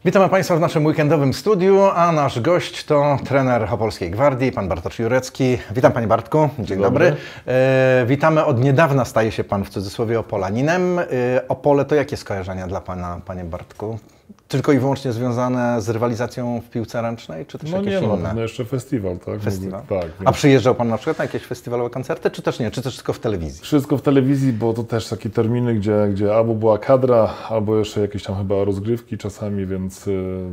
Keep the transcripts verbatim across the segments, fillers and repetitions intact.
Witamy Państwa w naszym weekendowym studiu, a nasz gość to trener Opolskiej Gwardii, pan Bartosz Jurecki. Witam Panie Bartku, dzień, dzień dobry. dobry. E, witamy, od niedawna staje się Pan w cudzysłowie Opolaninem. E, Opole to jakie skojarzenia dla Pana, Panie Bartku? Tylko i wyłącznie związane z rywalizacją w piłce ręcznej, czy też no jakieś nie, inne? No jeszcze festiwal, tak? Festiwal? Mówię, tak. A przyjeżdżał Pan na przykład na jakieś festiwalowe koncerty, czy też nie? Czy też wszystko w telewizji? Wszystko w telewizji, bo to też takie terminy, gdzie, gdzie albo była kadra, albo jeszcze jakieś tam chyba rozgrywki czasami, więc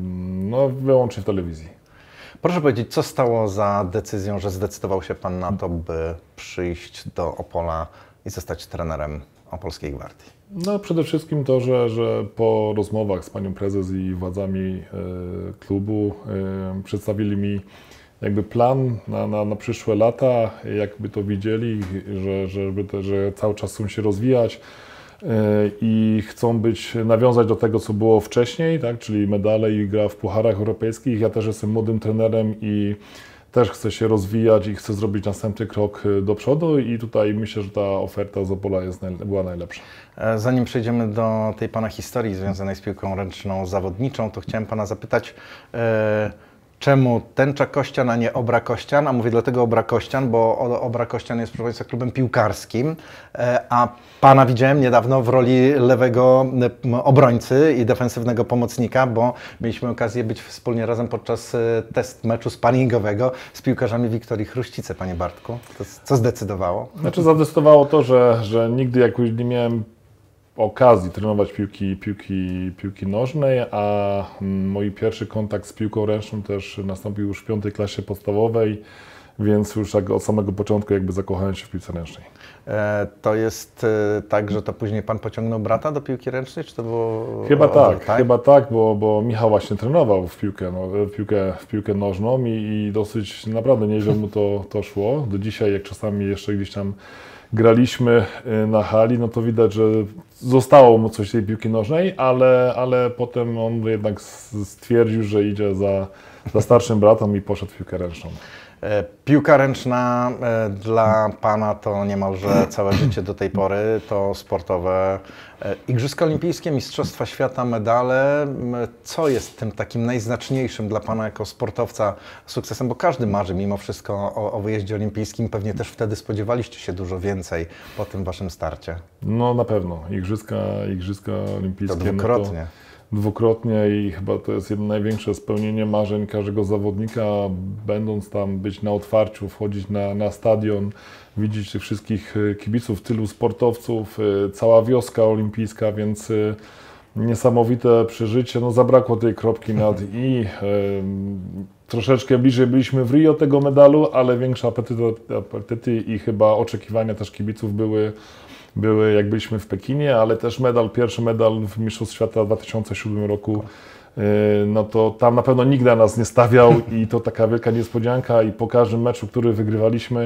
no wyłącznie w telewizji. Proszę powiedzieć, co stało za decyzją, że zdecydował się Pan na to, by przyjść do Opola i zostać trenerem Opolskiej Gwardii? No przede wszystkim to, że, że po rozmowach z panią prezes i władzami e, klubu e, przedstawili mi jakby plan na, na, na przyszłe lata, jakby to widzieli, że, żeby te, że cały czas chcą się rozwijać e, i chcą być, nawiązać do tego, co było wcześniej, tak, czyli medale i gra w pucharach europejskich. Ja też jestem młodym trenerem i też chcę się rozwijać i chcę zrobić następny krok do przodu i tutaj myślę, że ta oferta z Opola jest, była najlepsza. Zanim przejdziemy do tej Pana historii związanej z piłką ręczną zawodniczą, to chciałem Pana zapytać, e, czemu Tęcza Kościan, a nie Obra Kościan? A mówię dlatego Obra Kościan, bo Obra Kościan jest, proszę Państwa, klubem piłkarskim, e, a Pana widziałem niedawno w roli lewego obrońcy i defensywnego pomocnika, bo mieliśmy okazję być wspólnie razem podczas test meczu sparingowego z piłkarzami Wiktorii Chruścice, Panie Bartku. To co zdecydowało? Znaczy zadecydowało to, że, że nigdy jakoś nie miałem okazji trenować piłki, piłki, piłki nożnej, a mój pierwszy kontakt z piłką ręczną też nastąpił już w piątej klasie podstawowej, więc już tak od samego początku jakby zakochałem się w piłce ręcznej. E, to jest e, tak, że to później Pan pociągnął brata do piłki ręcznej, czy to było... Chyba o, tak, tak, chyba tak, bo, bo Michał właśnie trenował w piłkę, no, w piłkę, w piłkę nożną i, i dosyć naprawdę nieźle mu to, to szło. Do dzisiaj, jak czasami jeszcze gdzieś tam graliśmy na hali, no to widać, że zostało mu coś tej piłki nożnej, ale, ale potem on jednak stwierdził, że idzie za, za starszym bratem i poszedł w piłkę ręczną. Piłka ręczna dla Pana to niemalże całe życie do tej pory, to sportowe Igrzyska Olimpijskie, Mistrzostwa Świata, medale. Co jest tym takim najznaczniejszym dla Pana jako sportowca sukcesem? Bo każdy marzy mimo wszystko o, o wyjeździe olimpijskim. Pewnie też wtedy spodziewaliście się dużo więcej po tym Waszym starcie. No na pewno. Igrzyska, Igrzyska Olimpijskie. To dwukrotnie. No to... Dwukrotnie i chyba to jest jedno największe spełnienie marzeń każdego zawodnika, będąc tam, być na otwarciu, wchodzić na, na stadion, widzieć tych wszystkich kibiców, tylu sportowców, cała wioska olimpijska, więc niesamowite przeżycie. No, zabrakło tej kropki nad i. Troszeczkę bliżej byliśmy w Rio tego medalu, ale większe apetyty, apetyty i chyba oczekiwania też kibiców były były jak byliśmy w Pekinie, ale też medal, pierwszy medal w Mistrzostwach Świata w dwa tysiące siódmym roku, no to tam na pewno nikt na nas nie stawiał i to taka wielka niespodzianka i po każdym meczu, który wygrywaliśmy,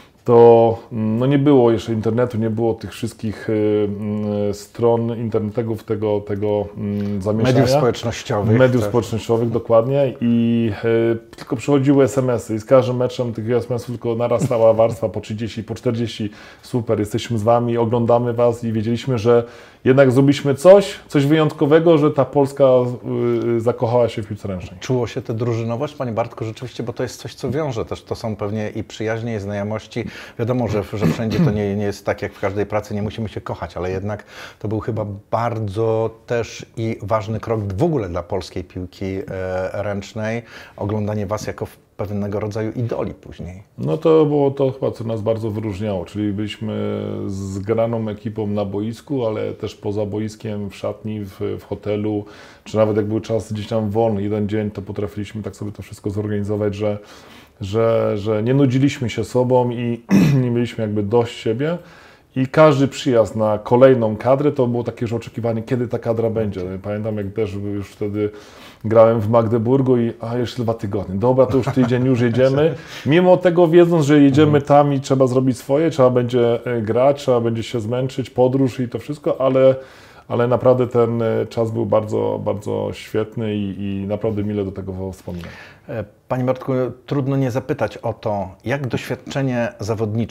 to no nie było jeszcze internetu, nie było tych wszystkich y, y, stron internetowych, tego, tego y, zamieszania. Mediów społecznościowych. Mediów społecznościowych, dokładnie. I y, tylko przychodziły es em esy i z każdym meczem tych es em esów tylko narastała warstwa po trzydzieści, po czterdzieści. Super, jesteśmy z Wami, oglądamy Was i wiedzieliśmy, że jednak zrobiliśmy coś, coś wyjątkowego, że ta Polska y, zakochała się w piłce ręcznej. Czuło się tę drużynowość, Panie Bartku, rzeczywiście, bo to jest coś, co wiąże też. To są pewnie i przyjaźnie, i znajomości. Wiadomo, że, że wszędzie to nie, nie jest tak, jak w każdej pracy, nie musimy się kochać, ale jednak to był chyba bardzo też i ważny krok w ogóle dla polskiej piłki e, ręcznej. Oglądanie Was jako pewnego rodzaju idoli później. No to było to chyba, co nas bardzo wyróżniało, czyli byliśmy zgraną ekipą na boisku, ale też poza boiskiem, w szatni, w, w hotelu, czy nawet jak był czas gdzieś tam wolny, jeden dzień, to potrafiliśmy tak sobie to wszystko zorganizować, że Że, że nie nudziliśmy się sobą i nie mieliśmy jakby dość siebie i każdy przyjazd na kolejną kadrę to było takie już oczekiwanie, kiedy ta kadra będzie. Pamiętam, jak też już wtedy grałem w Magdeburgu i a jeszcze dwa tygodnie, dobra, to już tydzień, już jedziemy. Mimo tego wiedząc, że jedziemy tam i trzeba zrobić swoje, trzeba będzie grać, trzeba będzie się zmęczyć, podróż i to wszystko, ale ale naprawdę ten czas był bardzo, bardzo świetny i, i naprawdę mile do tego wspominam. Panie Bartku, trudno nie zapytać o to, jak doświadczenie zawodnicze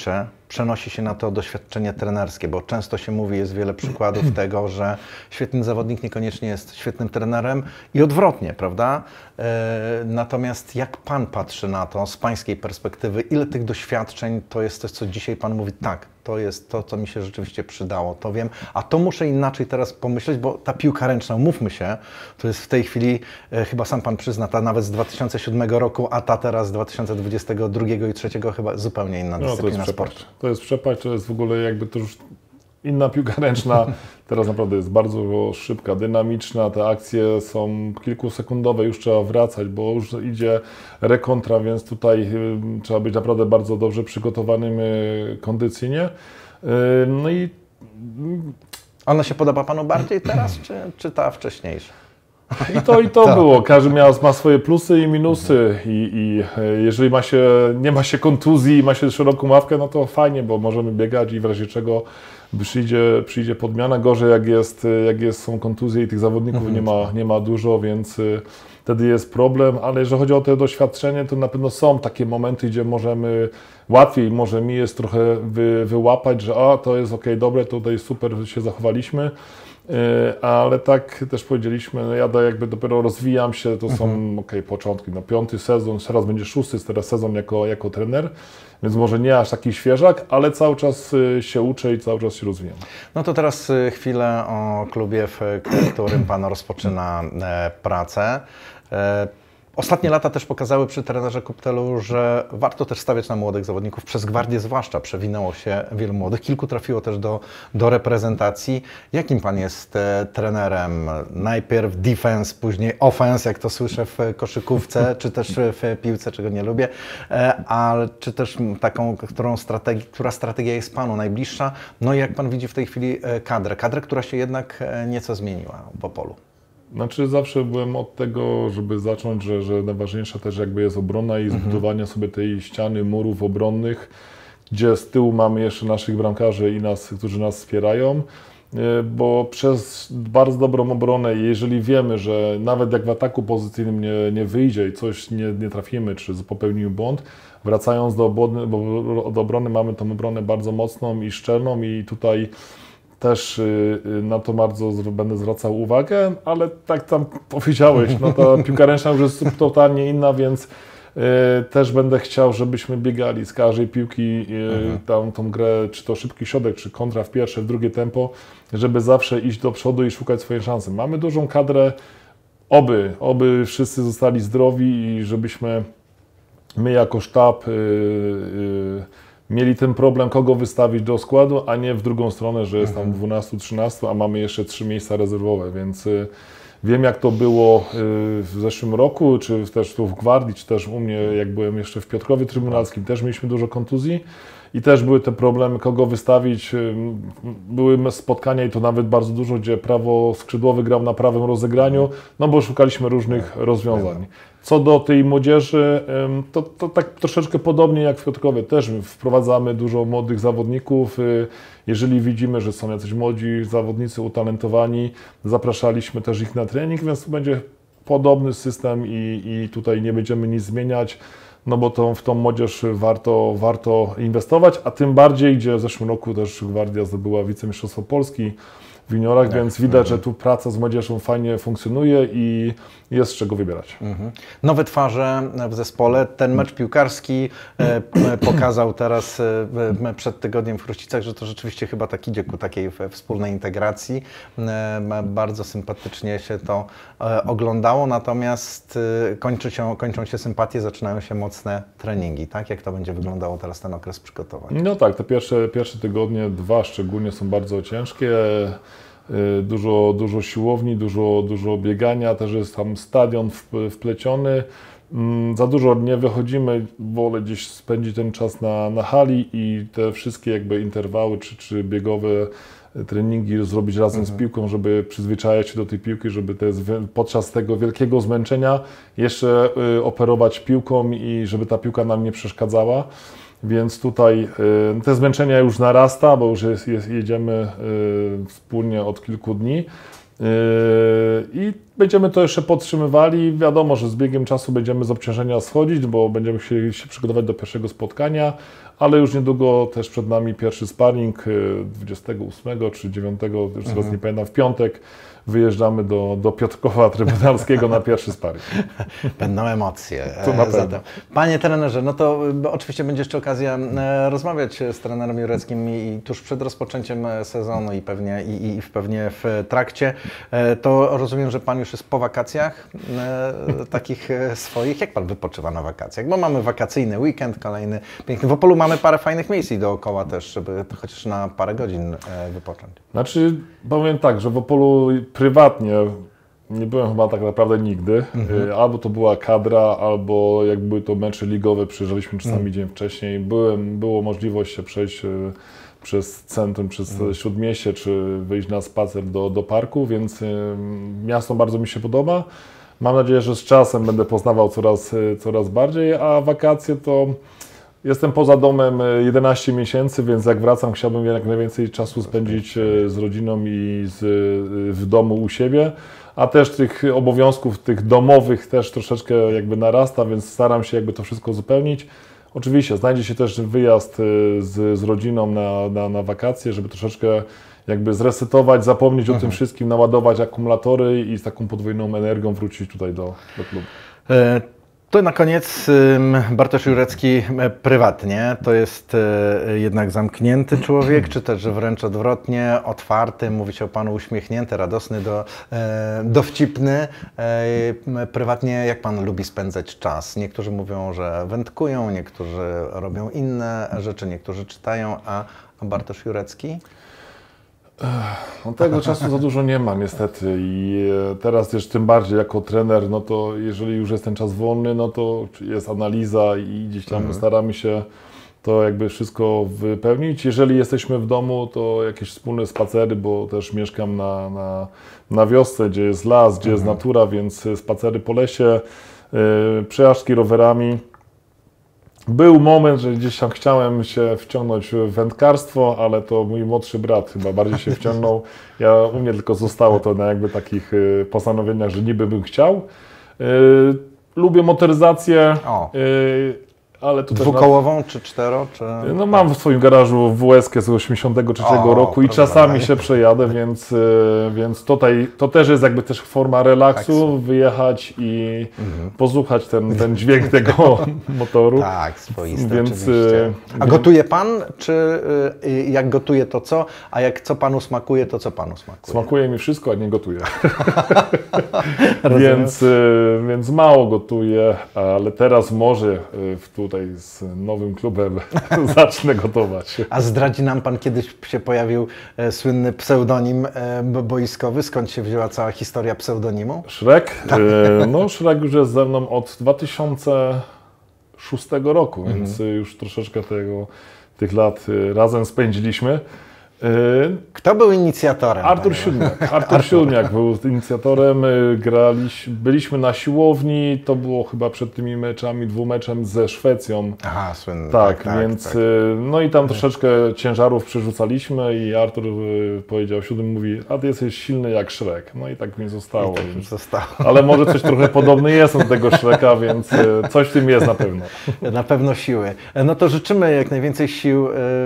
przenosi się na to doświadczenie trenerskie, bo często się mówi, jest wiele przykładów tego, że świetny zawodnik niekoniecznie jest świetnym trenerem i odwrotnie, prawda? Natomiast jak Pan patrzy na to z Pańskiej perspektywy, ile tych doświadczeń to jest coś, co dzisiaj Pan mówi, tak, to jest to, co mi się rzeczywiście przydało, to wiem, a to muszę inaczej teraz pomyśleć, bo ta piłka ręczna, umówmy się, to jest w tej chwili, e, chyba sam Pan przyzna, ta nawet z dwa tysiące siódmego roku, a ta teraz z dwa tysiące dwudziestego drugiego i dwa tysiące trzydziestego chyba zupełnie inna no, dyscyplina sportu. To jest przepaść, to jest w ogóle jakby to już inna piłka ręczna, teraz naprawdę jest bardzo szybka, dynamiczna, te akcje są kilkusekundowe, już trzeba wracać, bo już idzie rekontra, więc tutaj y, trzeba być naprawdę bardzo dobrze przygotowanym y, kondycyjnie. Y, no i... Ona się podoba Panu bardziej teraz, czy, czy ta wcześniejsza? I to i to tak. było. Każdy miał, ma swoje plusy i minusy i, i jeżeli ma się, nie ma się kontuzji i ma się szeroką ławkę, no to fajnie, bo możemy biegać i w razie czego przyjdzie, przyjdzie podmiana. Gorzej jak jest, jak jest, są kontuzje i tych zawodników mhm. nie ma, nie ma dużo, więc y, wtedy jest problem, ale jeżeli chodzi o to doświadczenie, to na pewno są takie momenty, gdzie możemy łatwiej, może mi jest trochę wy, wyłapać, że a, to jest ok, dobre, tutaj super się zachowaliśmy. Ale tak też powiedzieliśmy, no ja jakby dopiero rozwijam się, to są mhm. ok, początki, no piąty sezon, teraz będzie szósty, teraz sezon jako, jako trener, więc może nie aż taki świeżak, ale cały czas się uczę i cały czas się rozwijam. No to teraz chwilę o klubie, w którym Pan rozpoczyna pracę. Ostatnie lata też pokazały przy trenerze Kuptelu, że warto też stawiać na młodych zawodników, przez Gwardię zwłaszcza przewinęło się wielu młodych, kilku trafiło też do, do reprezentacji. Jakim Pan jest e, trenerem? Najpierw defense, później offense, jak to słyszę w koszykówce, czy też w piłce, czego nie lubię, e, ale czy też taką, którą strategi- która strategia jest Panu najbliższa? No i jak Pan widzi w tej chwili kadrę, kadrę, która się jednak nieco zmieniła po polu. Znaczy zawsze byłem od tego, żeby zacząć, że, że najważniejsza też jakby jest obrona i zbudowanie mhm. sobie tej ściany, murów obronnych, gdzie z tyłu mamy jeszcze naszych bramkarzy i nas, którzy nas wspierają, bo przez bardzo dobrą obronę, jeżeli wiemy, że nawet jak w ataku pozycyjnym nie, nie wyjdzie i coś nie, nie trafimy, czy popełnimy błąd, wracając do obrony, bo do obrony mamy tą obronę bardzo mocną i szczelną i tutaj też na to bardzo będę zwracał uwagę, ale tak tam powiedziałeś, no ta piłka ręczna już jest totalnie inna, więc też będę chciał, żebyśmy biegali z każdej piłki mhm. tam tą grę, czy to szybki środek, czy kontra w pierwsze, w drugie tempo, żeby zawsze iść do przodu i szukać swojej szansy. Mamy dużą kadrę, oby, oby wszyscy zostali zdrowi i żebyśmy my jako sztab yy, yy, mieli ten problem, kogo wystawić do składu, a nie w drugą stronę, że jest tam dwanaście trzynaście, a mamy jeszcze trzy miejsca rezerwowe, więc y, wiem jak to było y, w zeszłym roku, czy też tu w Gwardii, czy też u mnie, jak byłem jeszcze w Piotrkowie Trybunalskim, też mieliśmy dużo kontuzji i też były te problemy, kogo wystawić. Y, były spotkania i to nawet bardzo dużo, gdzie prawo skrzydłowy grał na prawym rozegraniu, no bo szukaliśmy różnych rozwiązań. Co do tej młodzieży, to, to tak troszeczkę podobnie jak w Piotrkowie. Też wprowadzamy dużo młodych zawodników. Jeżeli widzimy, że są jacyś młodzi zawodnicy utalentowani, zapraszaliśmy też ich na trening, więc to będzie podobny system i, i tutaj nie będziemy nic zmieniać, no bo to, w tą młodzież warto, warto inwestować, a tym bardziej, gdzie w zeszłym roku też Gwardia zdobyła wicemistrzostwo Polski w juniorach, tak, więc widać, mhm. że tu praca z młodzieżą fajnie funkcjonuje i jest z czego wybierać. Mhm. Nowe twarze w zespole. Ten mecz piłkarski e, pokazał teraz e, przed tygodniem w Chruścicach, że to rzeczywiście chyba tak idzie ku takiej wspólnej integracji. E, bardzo sympatycznie się to e, oglądało, natomiast e, kończy się, kończą się sympatie, zaczynają się mocne treningi. Tak? Jak to będzie wyglądało teraz ten okres przygotowań? No tak, te pierwsze, pierwsze tygodnie, dwa szczególnie są bardzo ciężkie. Dużo, dużo siłowni, dużo, dużo biegania, też jest tam stadion wpleciony. Za dużo nie wychodzimy, wolę gdzieś spędzić ten czas na, na hali i te wszystkie jakby interwały czy, czy biegowe treningi zrobić razem mhm. z piłką, żeby przyzwyczajać się do tej piłki, żeby te, podczas tego wielkiego zmęczenia jeszcze operować piłką i żeby ta piłka nam nie przeszkadzała. Więc tutaj y, te zmęczenia już narasta, bo już jest, jest, jedziemy y, wspólnie od kilku dni y, i będziemy to jeszcze podtrzymywali. Wiadomo, że z biegiem czasu będziemy z obciążenia schodzić, bo będziemy chcieli się przygotować do pierwszego spotkania, ale już niedługo też przed nami pierwszy sparring dwudziestego ósmego czy dziewiątego, już teraz mhm. nie pamiętam, w piątek. Wyjeżdżamy do, do Piotrkowa Trybunalskiego na pierwszy sparring. Będą emocje. To na pewno. Panie trenerze, no to oczywiście będzie jeszcze okazja rozmawiać z trenerem Jureckim i tuż przed rozpoczęciem sezonu i pewnie, i, i pewnie w trakcie. To rozumiem, że Pan już jest po wakacjach takich swoich. Jak Pan wypoczywa na wakacjach? Bo mamy wakacyjny weekend kolejny, piękny. W Opolu mamy parę fajnych miejsc i dookoła też, żeby chociaż na parę godzin wypocząć. Znaczy, powiem tak, że w Opolu prywatnie nie byłem chyba tak naprawdę nigdy. Mhm. Albo to była kadra, albo jak były to mecze ligowe, przyjeżdżaliśmy czasami mhm. dzień wcześniej. Byłem, było możliwość się przejść przez centrum, przez mhm. Śródmieście, czy wyjść na spacer do, do parku, więc miasto bardzo mi się podoba. Mam nadzieję, że z czasem będę poznawał coraz, coraz bardziej, a wakacje to... Jestem poza domem jedenaście miesięcy, więc jak wracam, chciałbym jak najwięcej czasu spędzić z rodziną i z, w domu u siebie, a też tych obowiązków, tych domowych też troszeczkę jakby narasta, więc staram się jakby to wszystko uzupełnić. Oczywiście znajdzie się też wyjazd z, z rodziną na, na, na wakacje, żeby troszeczkę jakby zresetować, zapomnieć mhm. o tym wszystkim, naładować akumulatory i z taką podwójną energią wrócić tutaj do, do klubu. E To na koniec Bartosz Jurecki prywatnie to jest jednak zamknięty człowiek, czy też wręcz odwrotnie, otwarty, mówi się o Panu uśmiechnięty, radosny, do, dowcipny. Prywatnie jak Pan lubi spędzać czas? Niektórzy mówią, że wędkują, niektórzy robią inne rzeczy, niektórzy czytają, a Bartosz Jurecki? No, tego czasu za dużo nie ma niestety i teraz też tym bardziej jako trener, no to jeżeli już jest ten czas wolny, no to jest analiza i gdzieś tam mhm. staramy się to jakby wszystko wypełnić. Jeżeli jesteśmy w domu, to jakieś wspólne spacery, bo też mieszkam na, na, na wiosce, gdzie jest las, gdzie mhm. jest natura, więc spacery po lesie, yy, przejażdżki rowerami. Był moment, że gdzieś tam chciałem się wciągnąć w wędkarstwo, ale to mój młodszy brat chyba bardziej się wciągnął. Ja, u mnie tylko zostało to na jakby takich postanowieniach, że niby bym chciał. Yy, lubię motoryzację, yy, ale tu dwukołową na... czy cztero? Czy... No mam w swoim garażu W S K z osiemdziesiątego trzeciego o, roku i czasami dalej. się przejadę, więc, więc tutaj to też jest jakby też forma relaksu, tak, wyjechać i mhm. posłuchać ten, ten dźwięk tego motoru. Tak, swoiste więc, oczywiście. A więc... gotuje Pan, czy jak gotuje to co, a jak co Panu smakuje, to co Panu smakuje? Smakuje mi wszystko, a nie gotuję. więc, więc mało gotuję, ale teraz może w tu tutaj z nowym klubem zacznę gotować. A zdradzi nam Pan, kiedyś się pojawił e, słynny pseudonim e, boiskowy. Skąd się wzięła cała historia pseudonimu? Szrek? E, no Szrek już jest ze mną od dwa tysiące szóstego roku, mhm. więc już troszeczkę tego, tych lat razem spędziliśmy. Kto był inicjatorem? Artur Siódmiak. Artur, Artur Siódmiak był inicjatorem. Graliśmy, byliśmy na siłowni, to było chyba przed tymi meczami, dwumeczem ze Szwecją. Aha, słynny. Tak, tak więc tak. no i tam troszeczkę ciężarów przerzucaliśmy i Artur powiedział, Siódmy mówi, a ty jesteś silny jak Szrek. No i tak mi zostało. Tak mi zostało. Ale może coś trochę podobny jest do tego Szreka, więc coś w tym jest na pewno. Na pewno siły. No to życzymy jak najwięcej sił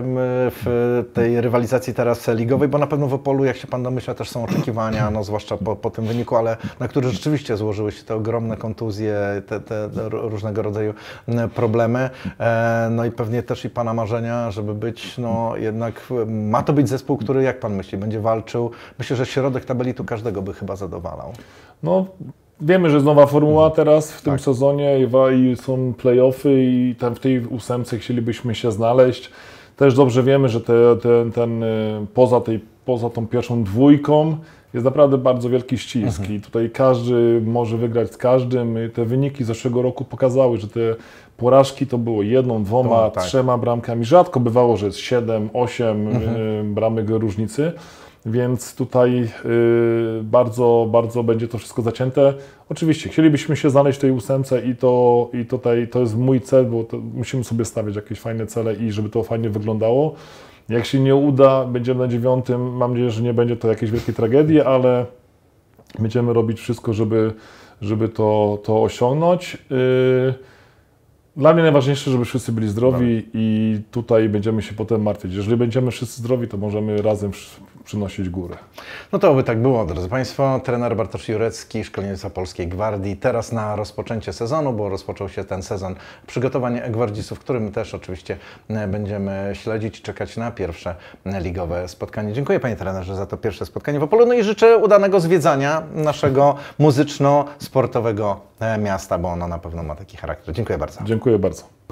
w tej rywalizacji teraz ligowej, bo na pewno w Opolu, jak się Pan domyśla, też są oczekiwania, no zwłaszcza po, po tym wyniku, ale na które rzeczywiście złożyły się te ogromne kontuzje, te, te różnego rodzaju problemy. No i pewnie też i Pana marzenia, żeby być, no jednak, ma to być zespół, który, jak Pan myśli, będzie walczył. Myślę, że środek tabeli tu każdego by chyba zadowalał. No, wiemy, że jest nowa formuła teraz w tym tak. sezonie i są play-offy i tam w tej ósemce chcielibyśmy się znaleźć. Też dobrze wiemy, że te, te, ten, poza, tej, poza tą pierwszą dwójką jest naprawdę bardzo wielki ścisk mhm. i tutaj każdy może wygrać z każdym. Te wyniki z zeszłego roku pokazały, że te porażki to było jedną, dwoma, to, tak. trzema bramkami. Rzadko bywało, że jest siedem, osiem mhm. bramek różnicy. Więc tutaj y, bardzo, bardzo będzie to wszystko zacięte. Oczywiście chcielibyśmy się znaleźć w tej ósemce i to i tutaj to jest mój cel, bo to musimy sobie stawiać jakieś fajne cele i żeby to fajnie wyglądało. Jak się nie uda, będziemy na dziewiątym. Mam nadzieję, że nie będzie to jakiejś wielkiej tragedii, ale Będziemy robić wszystko, żeby, żeby to, to osiągnąć. Yy, Dla mnie najważniejsze, żeby wszyscy byli zdrowi Dobra. i tutaj będziemy się potem martwić. Jeżeli będziemy wszyscy zdrowi, to możemy razem przynosić górę. No to by tak było, drodzy Państwo. Trener Bartosz Jurecki, szkoleniec Polskiej Gwardii. Teraz na rozpoczęcie sezonu, bo rozpoczął się ten sezon przygotowań gwardzistów, który my też oczywiście będziemy śledzić i czekać na pierwsze ligowe spotkanie. Dziękuję Panie trenerze za to pierwsze spotkanie w Opolu. No i życzę udanego zwiedzania naszego muzyczno-sportowego miasta, bo ono na pewno ma taki charakter. Dziękuję bardzo. Dziękuję bardzo.